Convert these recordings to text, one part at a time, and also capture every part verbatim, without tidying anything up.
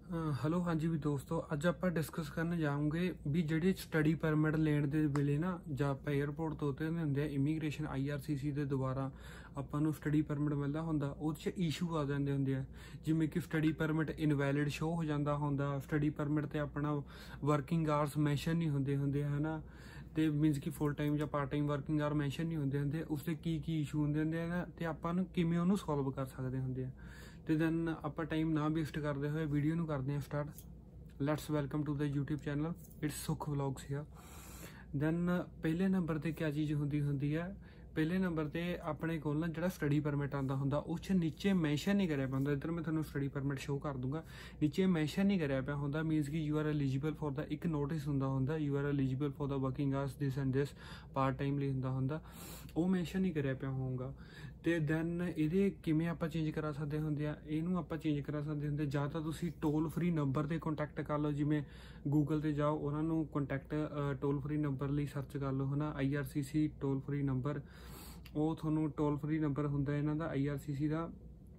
Hello ਹਾਂਜੀ ਵੀ ਦੋਸਤੋ, ਅੱਜ ਆਪਾਂ ਡਿਸਕਸ ਕਰਨ ਜਾਵਾਂਗੇ ਵੀ ਜਿਹੜੀ ਸਟੱਡੀ ਪਰਮਿਟ ਲੈਣ ਦੇ ਵੇਲੇ ਨਾ ਜਾਂ ਆਪਾਂ 에ਅਰਪੋਰਟ ਤੋਂ ਉਤਰਦੇ ਹੁੰਦੇ ਆ ਇਮੀਗ੍ਰੇਸ਼ਨ ਆਈ ਆਰ ਸੀ ਸੀ ਦੇ ਦੁਆਰਾ ਆਪਾਂ ਨੂੰ ਸਟੱਡੀ ਪਰਮਿਟ ਮਿਲਦਾ ਹੁੰਦਾ, ਉਹਦੇ 'ਚ ਇਸ਼ੂ ਆ ਜਾਂਦੇ ਹੁੰਦੇ ਆ। ਜਿਵੇਂ ਕਿ ਸਟੱਡੀ ਪਰਮਿਟ ਇਨਵੈਲਿਡ ਸ਼ੋ ਹੋ ਜਾਂਦਾ ਹੁੰਦਾ, ਸਟੱਡੀ ਪਰਮਿਟ 'ਤੇ ਆਪਣਾ ਵਰਕਿੰਗ ਆਵਰਸ ਮੈਂਸ਼ਨ ਨਹੀਂ ਹੁੰਦੇ ਹੁੰਦੇ ਹੈ ਨਾ, ਤੇ ਮੀਨਸ ਕਿ ਫੁੱਲ ਟਾਈਮ ਜਾਂ part time working hour mention ਨਹੀਂ ਹੁੰਦੇ ਹੁੰਦੇ, ਉਸ 'ਤੇ ਕੀ ਕੀ ਇਸ਼ੂ ਹੁੰਦੇ ਹੁੰਦੇ ਆ ਨਾ, ਤੇ ਆਪਾਂ ਨੂੰ ਕਿਵੇਂ ਉਹਨੂੰ ਸੋਲਵ ਕਰ ਸਕਦੇ ਹੁੰਦੇ ਆ। ਤੇ ਦੈਨ ਆਪਾਂ ਟਾਈਮ ਨਾ ਵੇਸਟ ਕਰਦੇ ਹੋਏ ਵੀਡੀਓ ਨੂੰ ਕਰਦੇ ਹਾਂ start. Let's welcome to the YouTube channel, it's Sukh vlogs here. Then ਪਹਿਲੇ ਨੰਬਰ 'ਤੇ ਕਿਆ ਚੀਜ਼ ਹੁੰਦੀ ਹੁੰਦੀ ਹੈ, ਪਹਿਲੇ ਨੰਬਰ 'ਤੇ ਆਪਣੇ ਕੋਲ ਨਾ ਜਿਹੜਾ ਸਟੱਡੀ ਪਰਮਿਟ ਆਉਂਦਾ ਹੁੰਦਾ ਉਸ 'ਚ ਨੀਚੇ ਮੈਂਸ਼ਨ ਨਹੀਂ ਕਰਿਆ ਪਿਆ ਹੁੰਦਾ। ਇੱਧਰ ਮੈਂ ਤੁਹਾਨੂੰ ਸਟੱਡੀ ਪਰਮਿਟ ਸ਼ੋਅ ਕਰ ਦੂੰਗਾ, ਨੀਚੇ ਮੈਂਸ਼ਨ ਨਹੀਂ ਕਰਿਆ ਪਿਆ ਹੁੰਦਾ। ਮੀਨਸ ਕਿ you are eligible for the ਇੱਕ ਨੋਟਿਸ ਹੁੰਦਾ ਹੁੰਦਾ, you are eligible for the working hours this and this part time ਲਈ ਹੁੰਦਾ ਹੁੰਦਾ, ਉਹ ਮੈਂਸ਼ਨ ਨਹੀਂ ਕਰਿਆ ਪਿਆ ਹੋਊਗਾ। ਤੇ ਦੈਨ ਇਹਦੇ ਕਿਵੇਂ ਆਪਾਂ ਚੇਂਜ ਕਰਾ ਸਕਦੇ ਹੁੰਦੇ ਆ, ਇਹਨੂੰ ਆਪਾਂ ਚੇਂਜ ਕਰਾ ਸਕਦੇ ਹੁੰਦੇ ਜਾਂ ਤਾਂ ਤੁਸੀਂ ਟੋਲ ਫਰੀ ਨੰਬਰ 'ਤੇ ਕੰਟੈਕਟ ਕਰ ਲਓ। ਜਿਵੇਂ ਗੂਗਲ 'ਤੇ ਜਾਓ, ਉਹਨਾਂ ਨੂੰ ਕੰਟੈਕਟ ਟੋਲ ਫਰੀ ਨੰਬਰ ਲਈ ਸਰਚ ਕਰ ਲਓ ਹੈ ਨਾ, I R C C toll free number. ਉਹ ਤੁਹਾਨੂੰ ਟੋਲ ਫਰੀ ਨੰਬਰ ਹੁੰਦਾ ਇਹਨਾਂ ਦਾ ਆਈ ਆਰ ਸੀ ਸੀ ਦਾ,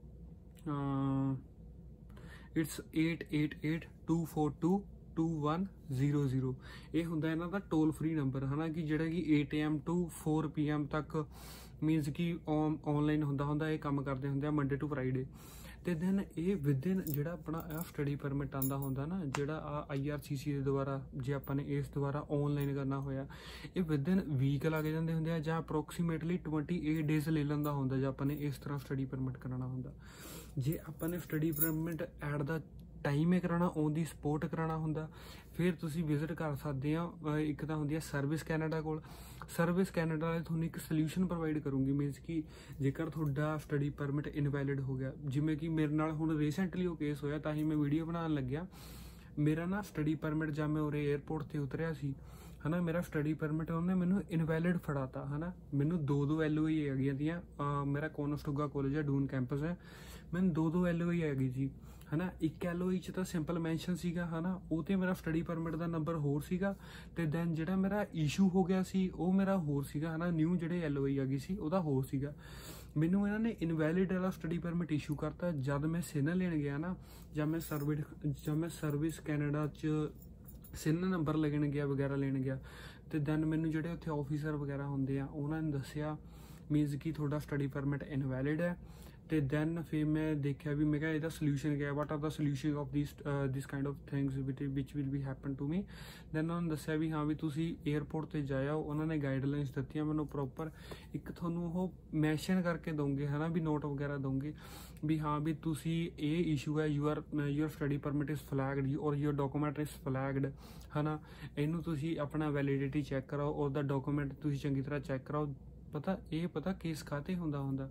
it's eight eight eight two four two two one zero zero. ਇਹ ਹੁੰਦਾ ਇਹਨਾਂ ਦਾ ਟੋਲ ਫਰੀ ਨੰਬਰ ਹੈ ਨਾ, ਕਿ ਜਿਹੜਾ ਕਿ eight A M to four P M ਤੱਕ ਮੀਨਸ ਕਿ ਔਨਲਾਈਨ ਹੁੰਦਾ ਹੁੰਦਾ, ਇਹ ਕੰਮ ਕਰਦੇ ਹੁੰਦੇ ਆ ਮੰਡੇ ਟੂ ਫਰਾਈਡੇ। ਤੇ ਦੈਨ ਇਹ ਵਿਦਿਨ ਜਿਹੜਾ ਆਪਣਾ ਇਹ ਸਟੱਡੀ ਪਰਮਿਟ ਆਉਂਦਾ ਹੁੰਦਾ ਨਾ, ਜਿਹੜਾ ਆ ਆਈ ਆਰ ਸੀ ਸੀ ਦੇ ਦੁਆਰਾ ਜੇ ਆਪਾਂ ਨੇ ਇਸ ਦੁਆਰਾ ਔਨਲਾਈਨ ਕਰਨਾ ਹੋਇਆ, ਇਹ ਵਿਦਿਨ ਵੀਕ ਲੱਗ ਜਾਂਦੇ ਹੁੰਦੇ ਆ ਜਾਂ ਅਪਰੋਕਸੀਮੇਟਲੀ ਟਵੈਂਟੀ ਏਟ ਡੇਜ਼ ਲੈ ਲੈਂਦਾ ਹੁੰਦਾ ਜੇ ਆਪਾਂ ਨੇ ਇਸ ਤਰ੍ਹਾਂ ਸਟੱਡੀ ਪਰਮਿਟ ਕਰਾਉਣਾ ਹੁੰਦਾ। ਜੇ ਆਪਾਂ ਨੇ study permit at the time ਹੀ ਕਰਾਉਣਾ, ਔਨ ਦੀ ਸਪੋਟ ਕਰਾਉਣਾ ਹੁੰਦਾ, ਫਿਰ ਤੁਸੀਂ ਵਿਜ਼ਿਟ ਕਰ ਸਕਦੇ ਆ। ਇੱਕ ਤਾਂ ਹੁੰਦੀ ਹੈ ਸਰਵਿਸ ਕੈਨੇਡਾ ਕੋਲ, ਸਰਵਿਸ ਕੈਨੇਡਾ ਵਾਲੇ ਤੁਹਾਨੂੰ ਇੱਕ ਸੋਲਿਊਸ਼ਨ ਪ੍ਰੋਵਾਈਡ ਕਰੂੰਗੀ। ਮੀਨਸ ਕਿ ਜੇਕਰ ਤੁਹਾਡਾ ਸਟੱਡੀ ਪਰਮਿਟ ਇਨਵੈਲਿਡ ਹੋ ਗਿਆ, ਜਿਵੇਂ ਕਿ ਮੇਰੇ ਨਾਲ ਹੁਣ ਰੀਸੈਂਟਲੀ ਉਹ ਕੇਸ ਹੋਇਆ, ਤਾਂ ਹੀ ਮੈਂ ਵੀਡੀਓ ਬਣਾਉਣ ਲੱਗਿਆ। ਮੇਰਾ ਨਾ ਸਟੱਡੀ ਪਰਮਿਟ ਜਾਂ ਮੈਂ ਉਰੇ ਏਅਰਪੋਰਟ 'ਤੇ ਉਤਰਿਆ ਸੀ ਹੈ ਨਾ, ਮੇਰਾ ਸਟੱਡੀ ਪਰਮਿਟ ਉਹਨੇ ਮੈਨੂੰ ਇਨਵੈਲਿਡ ਫੜਾਤਾ ਹੈ ਨਾ। ਮੈਨੂੰ ਦੋ ਦੋ ਐਲ ਓ ਈ ਹੈਗੀਆਂ ਤੀਆਂ, ਮੇਰਾ ਕੋਨਸਟੂਗਾ ਕਾਲਜ ਹੈ, ਡੂਨ ਕੈਂਪਸ ਹੈ, ਮੈਨੂੰ ਦੋ ਦੋ ਐਲ ਓ ਈ ਹੈਗੀ ਸੀ ਹੈ ਨਾ। ਇੱਕ ਐਲ ਓ ਈ 'ਚ ਤਾਂ ਸਿੰਪਲ ਮੈਂਸ਼ਨ ਸੀਗਾ ਹੈ ਨਾ, ਉਹ 'ਤੇ ਮੇਰਾ ਸਟੱਡੀ ਪਰਮਿਟ ਦਾ ਨੰਬਰ ਹੋਰ ਸੀਗਾ, ਅਤੇ ਦੈਨ ਜਿਹੜਾ ਮੇਰਾ ਇਸ਼ੂ ਹੋ ਗਿਆ ਸੀ ਉਹ ਮੇਰਾ ਹੋਰ ਸੀਗਾ ਹੈ ਨਾ। ਨਿਊ ਜਿਹੜੇ ਐਲ ਓ ਈ ਹੈਗੀ ਸੀ ਉਹਦਾ ਹੋਰ ਸੀਗਾ। ਮੈਨੂੰ ਇਹਨਾਂ ਨੇ ਇਨਵੈਲਿਡ ਵਾਲਾ ਸਟੱਡੀ ਪਰਮਿਟ ਇਸ਼ੂ ਕਰਤਾ। ਜਦ ਮੈਂ ਸਿਨ ਲੈਣ ਗਿਆ ਨਾ, ਜਾਂ ਮੈਂ ਸਰਵਿਸ ਜਾਂ ਮੈਂ ਸਰਵਿਸ ਕੈਨੇਡਾ 'ਚ ਸਿਨ ਨੰਬਰ ਲੈਣ ਗਿਆ ਵਗੈਰਾ ਲੈਣ ਗਿਆ, ਅਤੇ ਦੈਨ ਮੈਨੂੰ ਜਿਹੜੇ ਉੱਥੇ ਆਫਿਸਰ ਵਗੈਰਾ ਹੁੰਦੇ ਆ ਉਹਨਾਂ ਨੇ ਦੱਸਿਆ ਮੀਨਸ ਕਿ ਤੁਹਾਡਾ ਸਟੱਡੀ ਪਰਮਿਟ ਇਨਵੈਲਿਡ ਹੈ। ਅਤੇ ਦੈਨ ਫਿਰ ਮੈਂ ਦੇਖਿਆ ਵੀ ਮੈਂ ਕਿਹਾ ਇਹਦਾ ਸੋਲਿਊਸ਼ਨ ਕਿਹਾ, what are the solution of this this kind of things which which will be happen to me. Then ਉਹਨਾਂ ਨੇ ਦੱਸਿਆ ਵੀ ਹਾਂ ਵੀ ਤੁਸੀਂ ਏਅਰਪੋਰਟ 'ਤੇ ਜਾਇਓ, ਉਹਨਾਂ ਨੇ ਗਾਈਡਲਾਈਨਸ ਦਿੱਤੀਆਂ ਮੈਨੂੰ ਪ੍ਰੋਪਰ। ਇੱਕ ਤੁਹਾਨੂੰ ਉਹ ਮੈਂਸ਼ਨ ਕਰਕੇ ਦੋਗੇ ਹੈ ਨਾ, ਵੀ ਨੋਟ ਵਗੈਰਾ ਦੋਗੇ ਵੀ ਹਾਂ ਵੀ ਤੁਸੀਂ ਇਹ ਇਸ਼ੂ ਹੈ, you are your study permit is flagged or your document is ਫਲੈਗਡ ਹੈ ਨਾ। ਇਹਨੂੰ ਤੁਸੀਂ ਆਪਣਾ ਵੈਲਿਡਿਟੀ ਚੈੱਕ ਕਰਾਓ, ਉਹਦਾ ਡਾਕੂਮੈਂਟ ਤੁਸੀਂ ਚੰਗੀ ਤਰ੍ਹਾਂ ਚੈੱਕ ਕਰਾਓ। ਪਤਾ ਇਹ ਪਤਾ ਕੇਸ ਕਾਹਤੇ ਹੁੰਦਾ ਹੁੰਦਾ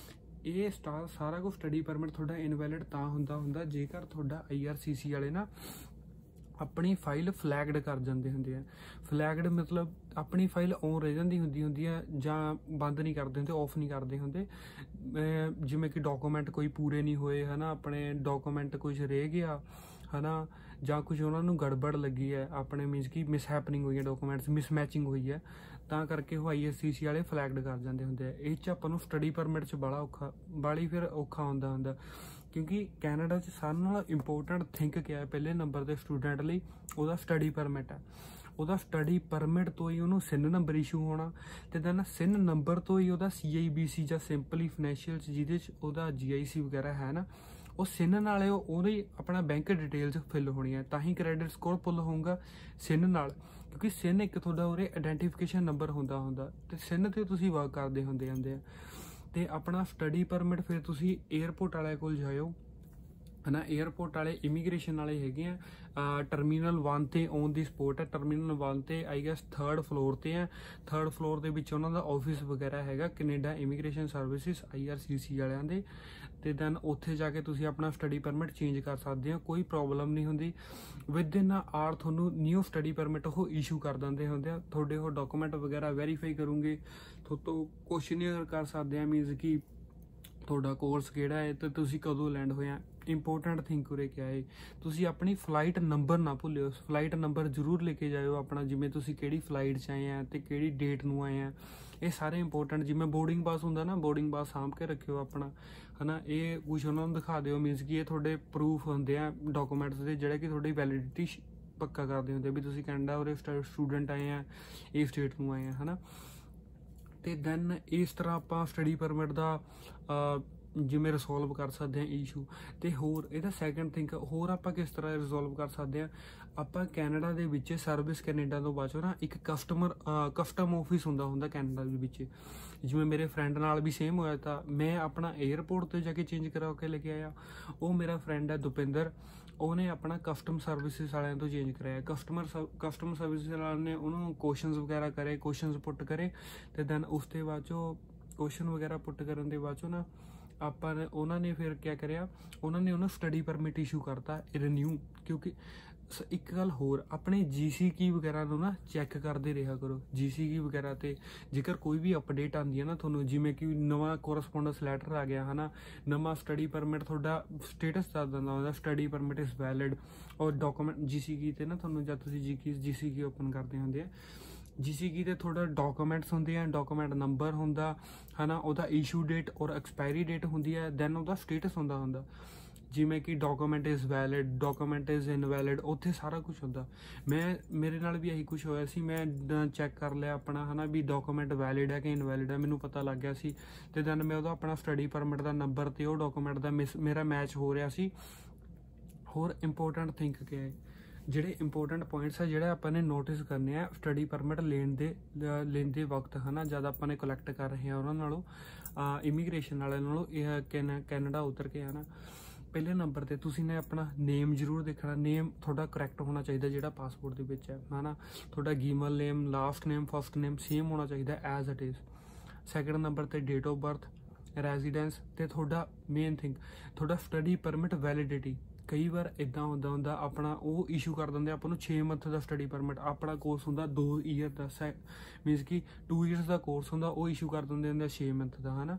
ਇਹ ਸਟਾਰ ਸਾਰਾ ਕੁਛ ਸਟੱਡੀ ਪਰਮਿਟ ਤੁਹਾਡਾ ਇਨਵੈਲਿਡ ਤਾਂ ਹੁੰਦਾ ਹੁੰਦਾ ਜੇਕਰ ਤੁਹਾਡਾ ਆਈ ਆਰ ਸੀ ਸੀ ਵਾਲੇ ਨਾ ਆਪਣੀ ਫਾਈਲ ਫਲੈਗਡ ਕਰ ਜਾਂਦੇ ਹੁੰਦੇ ਆ। ਫਲੈਗਡ ਮਤਲਬ ਆਪਣੀ ਫਾਈਲ ਔਨ ਰਹਿ ਜਾਂਦੀ ਹੁੰਦੀ ਹੁੰਦੀ ਹੈ ਜਾਂ ਬੰਦ ਨਹੀਂ ਕਰਦੇ ਹੁੰਦੇ, ਆਫ ਨਹੀਂ ਕਰਦੇ ਹੁੰਦੇ। ਜਿਵੇਂ ਕਿ ਡਾਕੂਮੈਂਟ ਕੋਈ ਪੂਰੇ ਨਹੀਂ ਹੋਏ ਹੈ ਨਾ, ਆਪਣੇ ਡਾਕੂਮੈਂਟ ਕੁਝ ਰਹਿ ਗਿਆ ਹੈ ਨਾ, ਜਾਂ ਕੁਝ ਉਹਨਾਂ ਨੂੰ ਗੜਬੜ ਲੱਗੀ ਹੈ ਆਪਣੇ, ਮੀਨਸ ਕਿ ਮਿਸ ਹੈਪਨਿੰਗ ਹੋਈ ਹੈ, ਡਾਕੂਮੈਂਟਸ ਮਿਸਮੈਚਿੰਗ ਹੋਈ ਹੈ, ਤਾਂ ਕਰਕੇ ਉਹ ਆਈ ਆਰ ਸੀ ਸੀ ਵਾਲੇ ਫਲੈਗਡ ਕਰ ਜਾਂਦੇ ਹੁੰਦੇ ਆ। ਇਹ 'ਚ ਆਪਾਂ ਨੂੰ ਸਟੱਡੀ ਪਰਮਿਟ 'ਚ ਬੜਾ ਔਖਾ ਬਾਲੀ ਫਿਰ ਔਖਾ ਹੁੰਦਾ ਹੁੰਦਾ, ਕਿਉਂਕਿ ਕੈਨੇਡਾ 'ਚ ਸਾਰਿਆਂ ਨਾਲੋਂ ਇੰਪੋਰਟੈਂਟ ਥਿੰਕ ਕਿਆ ਹੈ ਪਹਿਲੇ ਨੰਬਰ 'ਤੇ ਸਟੂਡੈਂਟ ਲਈ, ਉਹਦਾ ਸਟੱਡੀ ਪਰਮਿਟ ਹੈ। ਉਹਦਾ ਸਟੱਡੀ ਪਰਮਿਟ ਤੋਂ ਹੀ ਉਹਨੂੰ ਸਿਨ ਨੰਬਰ ਇਸ਼ੂ ਹੋਣਾ, ਅਤੇ ਦੈਨ ਸਿਨ ਨੰਬਰ ਤੋਂ ਹੀ ਉਹਦਾ ਸੀ ਆਈ ਬੀ ਸੀ ਜਾਂ ਸਿੰਪਲੀ ਫਾਈਨੈਂਸ਼ੀਅਲ 'ਚ ਜਿਹਦੇ 'ਚ ਉਹਦਾ ਜੀ ਆਈ ਸੀ ਵਗੈਰਾ ਹੈ ਨਾ, ਉਹ ਸਿਨ ਨਾਲੇ ਉਹਦੀ ਆਪਣਾ ਬੈਂਕ ਡਿਟੇਲਸ ਫਿਲ ਹੋਣੀ ਹੈ, ਤਾਂ ਹੀ ਕ੍ਰੈਡਿਟ ਸਕੋਰ ਪੁੱਲ ਹੋਊਗਾ ਸਿਨ ਨਾਲ। ਕਿਉਂਕਿ ਸਿਨ ਇੱਕ ਤੁਹਾਡਾ ਉਹਦੇ ਆਈਡੈਂਟੀਫਿਕੇਸ਼ਨ ਨੰਬਰ ਹੁੰਦਾ ਹੁੰਦਾ, ਅਤੇ ਸਿਨ 'ਤੇ ਤੁਸੀਂ ਵਰਕ ਕਰਦੇ ਹੁੰਦੇ ਹੁੰਦੇ ਆ। ਅਤੇ ਆਪਣਾ ਸਟੱਡੀ ਪਰਮਿਟ ਫਿਰ ਤੁਸੀਂ ਏਅਰਪੋਰਟ ਵਾਲਿਆਂ ਕੋਲ ਜਾਇਓ ਹੈ ਨਾ। ਏਅਰਪੋਰਟ ਵਾਲੇ ਇਮੀਗ੍ਰੇਸ਼ਨ ਵਾਲੇ ਹੈਗੇ ਆ, ਟਰਮੀਨਲ ਵਨ 'ਤੇ ਔਨ ਦੀ ਸਪੋਟ ਹੈ। ਟਰਮੀਨਲ ਵਨ 'ਤੇ ਆਈ ਗੈਸ ਥਰਡ ਫਲੋਰ 'ਤੇ ਹੈ, ਥਰਡ ਫਲੋਰ ਦੇ ਵਿੱਚ ਉਹਨਾਂ ਦਾ ਆਫਿਸ ਵਗੈਰਾ ਹੈਗਾ, Canada immigration services I R C C ਵਾਲਿਆਂ ਦੇ। ਅਤੇ ਦੈਨ ਉੱਥੇ ਜਾ ਕੇ ਤੁਸੀਂ ਆਪਣਾ ਸਟੱਡੀ ਪਰਮਿਟ ਚੇਂਜ ਕਰ ਸਕਦੇ ਹੋ, ਕੋਈ ਪ੍ਰੋਬਲਮ ਨਹੀਂ ਹੁੰਦੀ। ਵਿਦ ਇਨ ਆਰ ਤੁਹਾਨੂੰ ਨਿਊ ਸਟੱਡੀ ਪਰਮਿਟ ਉਹ ਇਸ਼ੂ ਕਰ ਦਿੰਦੇ ਹੁੰਦੇ ਆ। ਤੁਹਾਡੇ ਉਹ ਡਾਕੂਮੈਂਟ ਵਗੈਰਾ ਵੈਰੀਫਾਈ ਕਰੂੰਗੇ, ਤੁਹਾਤੋਂ ਕੁਐਸਚਨ ਕਰ ਸਕਦੇ ਆ ਮੀਨਸ ਕਿ ਤੁਹਾਡਾ ਕੋਰਸ ਕਿਹੜਾ ਹੈ ਅਤੇ ਤੁਸੀਂ ਕਦੋਂ ਲੈਂਡ ਹੋਇਆ। ਇੰਪੋਰਟੈਂਟ ਥਿੰਕ ਉਰੇ ਕਿਆ ਹੈ, ਤੁਸੀਂ ਆਪਣੀ ਫਲਾਈਟ ਨੰਬਰ ਨਾ ਭੁੱਲਿਓ, ਫਲਾਈਟ ਨੰਬਰ ਜ਼ਰੂਰ ਲੈ ਕੇ ਜਾਇਓ ਆਪਣਾ, ਜਿਵੇਂ ਤੁਸੀਂ ਕਿਹੜੀ ਫਲਾਈਟ 'ਚ ਆਏ ਆ ਅਤੇ ਕਿਹੜੀ ਡੇਟ ਨੂੰ ਆਏ ਆ ये सारे इंपोर्टेंट जिवें बोर्डिंग पास हुंदा ना, बोर्डिंग पास साਂਭ के रखियो अपना, है ना। ये कुछ उन्होंने दिखा दिओ, मीनस कि ये थोड़े प्रूफ होंदे आ डॉकूमेंट्स दे जिहड़े कि थोड़ी वैलिडिटी पक्का करदे हुंदे भी तुसीं कैनेडा उरे स्टूडेंट आए हैं, इस स्टेट नूं आए हैं, है ना। तो दैन इस तरह आप स्टडी परमिट का जिमें रिसोल्व कर सकते हैं इशू। तो होर इहदा सैकेंड थिंक होर आप किस तरह रिजोल्व कर सकते हैं, आप कैनेडा दे विच सर्विस कैनेडा तो बाद ना एक कस्टमर कस्टम ऑफिस हुंदा हुंदा कैनेडा दे विच। जिवें मेरे फ्रेंड नाल भी सेम होया था, मैं अपना एयरपोर्ट तो जाके चेंज करा के लेके आया, वो मेरा फ्रेंड है दुपिंदर, उन्हें अपना कस्टम सर्विसिज वालियां तो चेंज कराया। कस्टमर कस्टम सर्विसिज वाले ने उन्होंने क्वेश्चनस वगैरह करे, क्वेश्चनस पुट करे, तो दैन उसके बाद चो क्वेश्चन वगैरह पुट करन दे बाद चो ना ਆਪਾਂ ਨੇ ਉਹਨਾਂ ਨੇ ਫਿਰ ਕਿਆ ਕਰਿਆ, ਉਹਨਾਂ ਨੇ ਉਹਨੂੰ ਸਟੱਡੀ ਪਰਮਿਟ ਇਸ਼ੂ ਕਰਤਾ ਰਿਨਿਊ। ਕਿਉਂਕਿ ਇੱਕ ਗੱਲ ਹੋਰ, ਆਪਣੇ ਜੀ ਸੀ ਕੀ ਵਗੈਰਾ ਨੂੰ ਨਾ ਚੈੱਕ ਕਰਦੇ ਰਿਹਾ ਕਰੋ, ਜੀ ਸੀ ਕੀ ਵਗੈਰਾ ਤੇ ਜੇਕਰ ਕੋਈ ਵੀ ਅਪਡੇਟ ਆਉਂਦੀ ਹੈ ਨਾ ਤੁਹਾਨੂੰ, ਜਿਵੇਂ ਕਿ ਨਵਾਂ ਕੋਰਸਪੋਂਡੈਂਸ ਲੈਟਰ ਆ ਗਿਆ ਹੈ ਨਾ, ਨਵਾਂ ਸਟੱਡੀ ਪਰਮਿਟ ਤੁਹਾਡਾ ਸਟੇਟਸ ਦੱਸ ਦਿੰਦਾ ਹੁੰਦਾ study permit is valid, or document G C ਕੀ ਤੇ ਨਾ ਤੁਹਾਨੂੰ ਜਦ ਤੁਸੀਂ ਜੀ ਕੀ ਜੀ ਸੀ ਕੀ ਓਪਨ ਕਰਦੇ ਹੁੰਦੇ ਆ, जी सी की ते थोड़ा डॉकूमेंट्स होंगे, डॉकूमेंट नंबर होंदा है ना, उहदा इशू डेट और एक्सपायरी डेट होंदी है, दैन उहदा स्टेटस होंदा होंदा जिमें कि document is valid, document is invalid, उत्थे सारा कुछ होंदा। मैं मेरे नाल भी यही कुछ होया सी, मैं चैक कर लिया अपना है ना भी डॉकूमेंट वैलिड है कि इनवैलिड है, मैनू पता लग गया सी, ते दैन मैं उहदा अपना स्टडी परमिट का नंबर ते वो डॉकूमेंट का मिस मेरा मैच हो रहा सी। होर इंपोर्टेंट थिंक क्या है, ਜਿਹੜੇ ਇੰਪੋਰਟੈਂਟ ਪੁਆਇੰਟਸ ਆ ਜਿਹੜੇ ਆਪਾਂ ਨੇ ਨੋਟਿਸ ਕਰਨੇ ਆ ਸਟੱਡੀ ਪਰਮਿਟ ਲੈਣ ਦੇ ਲੈਣ ਦੇ ਵਕਤ, ਹੈ ਨਾ, ਜਦ ਆਪਾਂ ਨੇ ਕਲੈਕਟ ਕਰ ਰਹੇ ਹਾਂ ਉਹਨਾਂ ਨਾਲੋਂ ਇਮੀਗ੍ਰੇਸ਼ਨ ਵਾਲਿਆਂ ਨਾਲੋਂ ਇਹ ਕੈਨ ਕੈਨੇਡਾ ਉਤਰ ਕੇ, ਹੈ ਨਾ। ਪਹਿਲੇ ਨੰਬਰ 'ਤੇ ਤੁਸੀਂ ਨੇ ਆਪਣਾ ਨੇਮ ਜ਼ਰੂਰ ਦੇਖਣਾ, ਨੇਮ ਤੁਹਾਡਾ ਕਰੈਕਟ ਹੋਣਾ ਚਾਹੀਦਾ ਜਿਹੜਾ ਪਾਸਪੋਰਟ ਦੇ ਵਿੱਚ ਹੈ, ਹੈ ਨਾ। ਤੁਹਾਡਾ given name, last name, first name same ਹੋਣਾ ਚਾਹੀਦਾ as it is. Second number 'ਤੇ ਡੇਟ ਆਫ ਬਰਥ, ਰੈਜ਼ੀਡੈਂਸ, ਤੇ ਤੁਹਾਡਾ ਮੇਨ ਥਿੰਗ ਤੁਹਾਡਾ ਸਟੱਡੀ ਪਰਮਿਟ ਵੈਲਿਡਿਟੀ। कई बार इदा होंदा होंदा अपना वो इशू कर देंगे आपको छे मंथ का स्टडी परमिट, अपना कोर्स होंदा दो ईयर का, सै मीनस कि टू ईयर्स का कोर्स होंदा वो इशू कर देंगे होंगे छे मंथ का, है ना।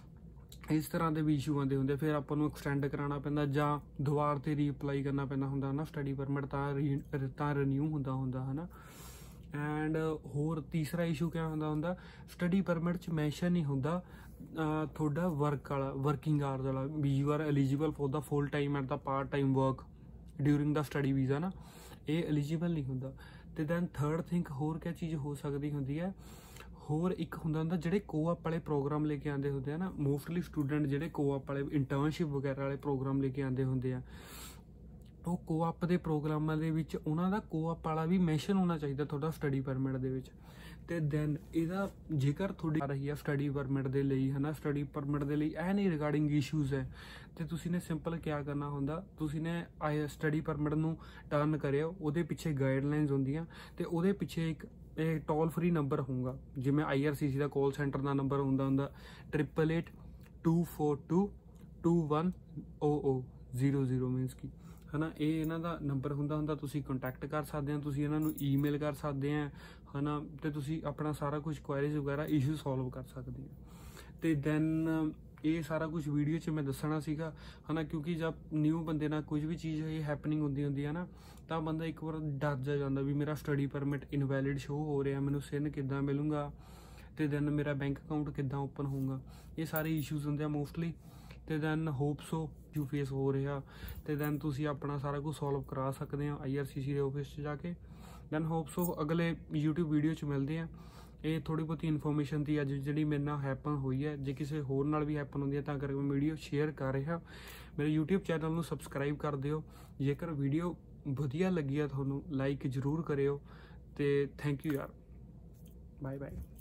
इस तरह के भी इशू आते होंगे, फिर आपको एक्सटेंड कराना पैंदा जां दुबार से रीअपलाई करना पैंदा होंदा ना स्टडी परमिट, तां री तां रिन्यू होंदा होंदा, है ना। एंड होर तीसरा इशू क्या होंदा होंदा, स्टडी परमिट च मैंशन नहीं होंदा थोड़ा वर्क वाला, वर्किंग आवर्स वाला, भी you are eligible for the full time and the part time work during the study visa ना, ये एलिजिबल नहीं होंदा। तो दैन थर्ड थिंक होर क्या चीज़ हो सकती होंदी है, होर एक होंदा होंदा जिहड़े कोआप वाले प्रोग्राम लेके आंदे होंदे हैं ना, मोस्टली स्टूडेंट जिहड़े कोआप वाले इंटर्नशिप वगैरह वाले प्रोग्राम लेके आंदे होंदे हैं, वो कोआप के प्रोग्रामां दे विच उन्हां दा कोआप वाला भी मैंशन होना चाहिए थोड़ा स्टडी परमिट दे विच। ते दैन इहदा जेकर थोड़ी आ रही है स्टडी परमिट दे लई, है ना, स्टडी परमिट दे लई ऐ नहीं रिगार्डिंग इशूज़ है, तो तुसी ने सिंपल क्या करना होंदा, तुसी ने आई स्टडी परमिट नूं टर्न करियो, उहदे पिछे गाइडलाइनस होंदियां, ते उहदे पिछे एक टोल फ्री नंबर होगा, जिवें आई आर सी सी का कॉल सेंटर का नंबर होंदा होंदा triple eight two four two two one O O zero zero means की, है ना, ये इन्हां दा नंबर हुंदा हुंदा, तुसीं कंटैक्ट कर सकते हैं, तुसीं इन्हां नूं ईमेल कर सकते हैं, है ना, तो तुसीं अपना सारा कुछ क्वेरीज वगैरह इशू सॉल्व कर सकते हैं। तो दैन ये सारा कुछ वीडियो च मैं दसना सीगा, है ना, क्योंकि जब न्यू बंदे ना कुछ भी चीज़ ये हैपनिंग होंदी होंदी है ना, तो बंदा एक बार डर जा जाता भी मेरा स्टडी परमिट इनवैलिड शो हो रहा, मैनूं सिन किद्दां मिलूंगा, तो दैन मेरा बैंक अकाउंट किद्दां ओपन होऊगा, ये सारे इशूज़ होंदे आ मोस्टली। तो दैन होप सो जो फेस हो रहा, तो दैन तुसी अपना सारा कुछ सॉल्व करा सकते हैं आई आर सी सी के ऑफिस जाके। दैन होप सो अगले यूट्यूब वीडियो च मिलते हैं। ये थोड़ी बहुत इन्फॉर्मेशन थी अज जी मेरे नाल हैपन हुई है, जे किसी होर नाल भी हैपन होंदी है तां करके मैं वीडियो शेयर कर रहा। मेरे यूट्यूब चैनल नूं सबसक्राइब कर दिओ, जेकर वीडियो वधिया लगी है तुहानूं लाइक जरूर करिओ। तो थैंक यू यार, बाय बाय।